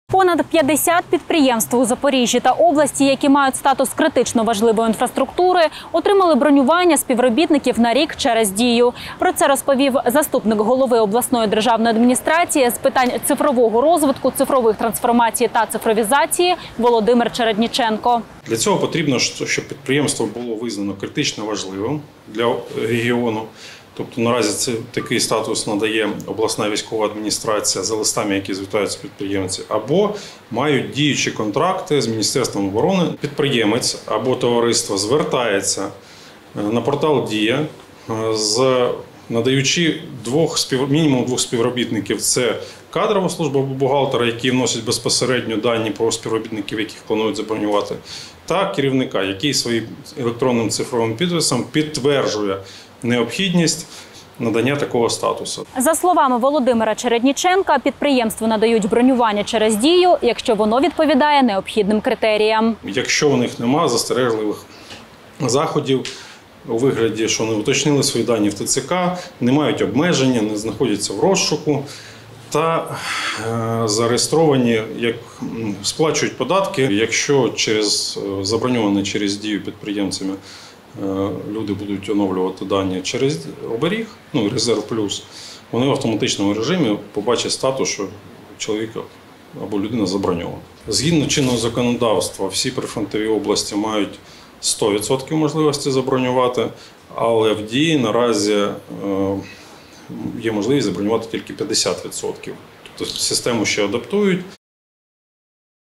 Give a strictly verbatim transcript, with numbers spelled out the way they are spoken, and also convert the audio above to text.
Понад п'ятдесят підприємств у Запоріжжі та області, які мають статус критично важливої інфраструктури, отримали бронювання співробітників на рік через Дію. Про це розповів заступник голови обласної державної адміністрації з питань цифрового розвитку, цифрових трансформацій та цифровізації Володимир Чередніченко. Для цього потрібно, щоб підприємство було визнано критично важливим для регіону. Тобто наразі це такий статус надає обласна військова адміністрація за листами, які звітаються підприємці, або мають діючі контракти з Міністерством оборони. Підприємець або товариство звертається на портал «Дія», з надаючи двох мінімум двох співробітників. Це кадрова служба або бухгалтера, які вносять безпосередньо дані про співробітників, яких планують забронювати, та керівника, який своїм електронним цифровим підписом підтверджує необхідність надання такого статусу. За словами Володимира Чередніченка, підприємству надають бронювання через Дію, якщо воно відповідає необхідним критеріям. Якщо у них немає застережливих заходів у вигляді, що вони уточнили свої дані в ТЦК, не мають обмеження, не знаходяться в розшуку та е, зареєстровані, як сплачують податки, якщо через заброньоване через Дію підприємцями люди будуть оновлювати дані через оберіг, ну, резерв плюс, вони в автоматичному режимі побачать статус, що чоловік або людина заброньована. Згідно чинного законодавства, всі прифронтові області мають сто відсотків можливості забронювати, але в Дії наразі є можливість забронювати тільки п'ятдесят відсотків. Тобто систему ще адаптують.